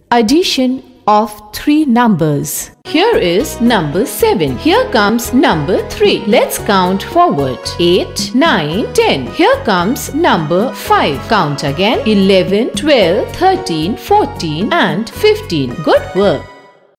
Addition of three numbers. Here is number 7. Here comes number 3. Let's count forward. 8, 9, 10. Here comes number 5. Count again. 11, 12, 13, 14 and 15. Good work.